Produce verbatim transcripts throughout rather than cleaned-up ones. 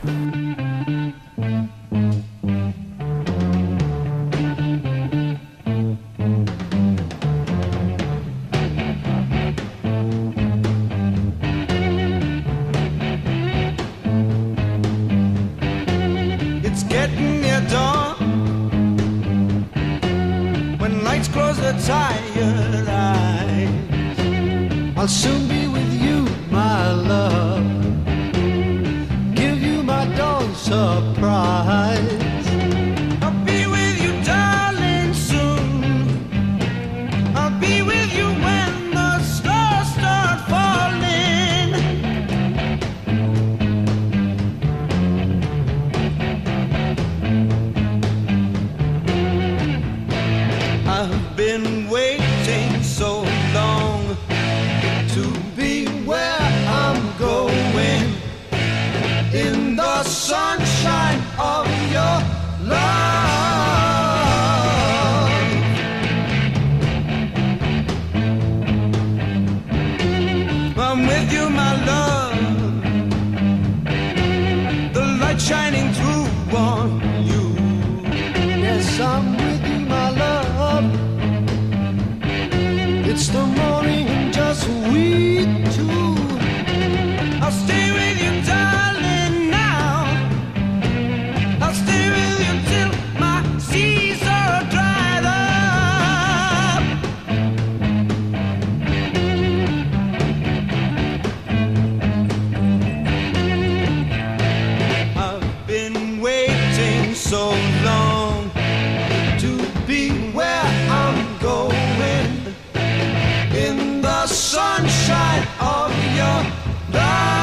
It's getting near dawn, when lights close their tired eyes. I'll soon be with you, my love, give you my dawn surprise. I'll be with you, darling, soon. I'll be with you when the stars start falling. I've been waiting so long to be where I'm going, in the sunshine of your love. I'm with you, my love, the light shining through on you. Yes, I'm with you, my love. It's the morning and just we two. I'll stay with you, darling, now. I'll stay with you till my seas are dried up. I've been waiting so long to be where I'm going, in the sunshine of your love.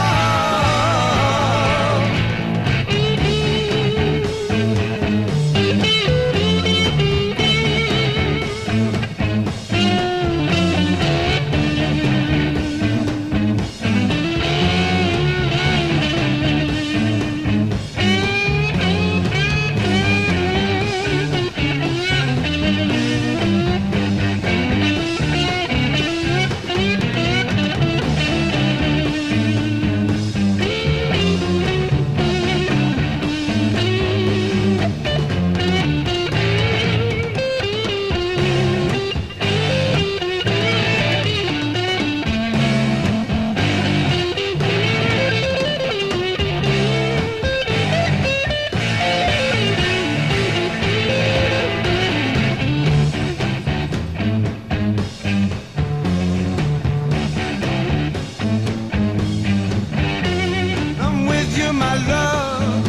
You, my love,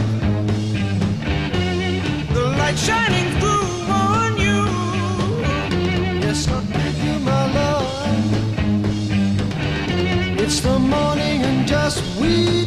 the light shining through on you. Yes, I'm with you, my love. It's the morning and just we